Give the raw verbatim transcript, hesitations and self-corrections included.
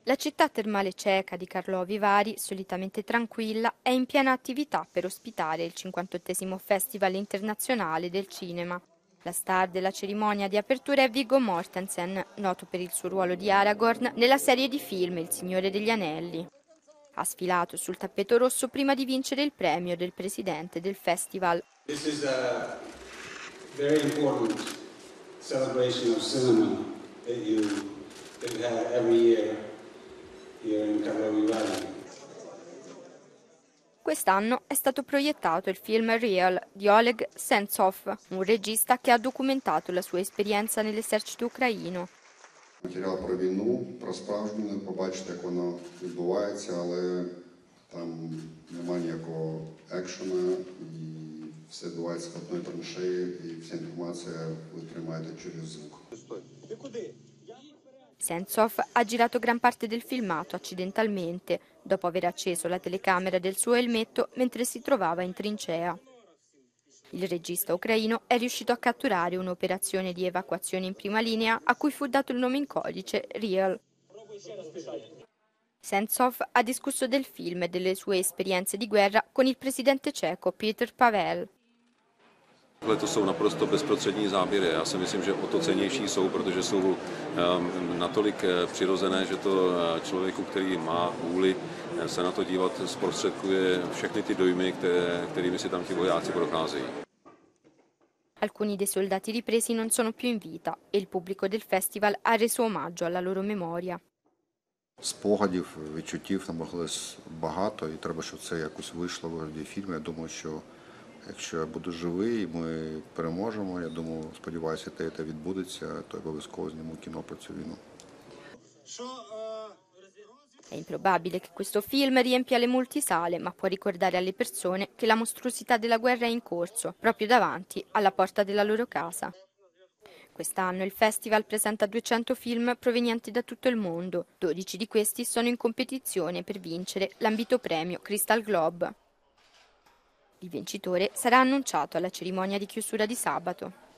La città termale ceca di Karlovy Vary, solitamente tranquilla, è in piena attività per ospitare il cinquantottesimo Festival internazionale del cinema. La star della cerimonia di apertura è Viggo Mortensen, noto per il suo ruolo di Aragorn nella serie di film Il Signore degli Anelli. Ha sfilato sul tappeto rosso prima di vincere il premio del presidente del festival. This is a very important celebration of cinema that you, that you have every year here in Karlovy Vary. Quest'anno è stato proiettato il film Real di Oleg Sentsov, un regista che ha documentato la sua esperienza nell'esercito ucraino. Матеріал про війну, про справжню, побачити, як воно відбувається, але там немає ніякого екшена, і все відбувається в одній траншеї, і вся інформація ви приймаєте через звук. Sentsov ha girato gran parte del filmato accidentalmente, dopo aver acceso la telecamera del suo elmetto mentre si trovava in trincea. Il regista ucraino è riuscito a catturare un'operazione di evacuazione in prima linea a cui fu dato il nome in codice Real. Sentsov ha discusso del film e delle sue esperienze di guerra con il presidente ceco Petr Pavel. To jsou naprosto bezprostřední záběry. Já si myslím, že o to cennější jsou, protože jsou natolik přirozené, že to člověku, který má vůli se na to dívat, zprostředkuje všechny ty dojmy, které, kterými si tam ti vojáci procházejí. Alcuni dei soldati ripresi non sono più in vita e il pubblico del festival ha reso omaggio alla loro memoria. Спогадів, відчуттів намагалось багато, і треба, щоб це якось вийшло в вигляді фільму. Я думаю, що якщо я буду живий, ми переможемо. Я думаю, сподіваюся, те, те відбудеться, то обов'язково зніму кіно про цю війну. È improbabile che questo film riempia le multisale, ma può ricordare alle persone che la mostruosità della guerra è in corso, proprio davanti alla porta della loro casa. Quest'anno il festival presenta duecento film provenienti da tutto il mondo. dodici di questi sono in competizione per vincere l'ambito premio Crystal Globe. Il vincitore sarà annunciato alla cerimonia di chiusura di sabato.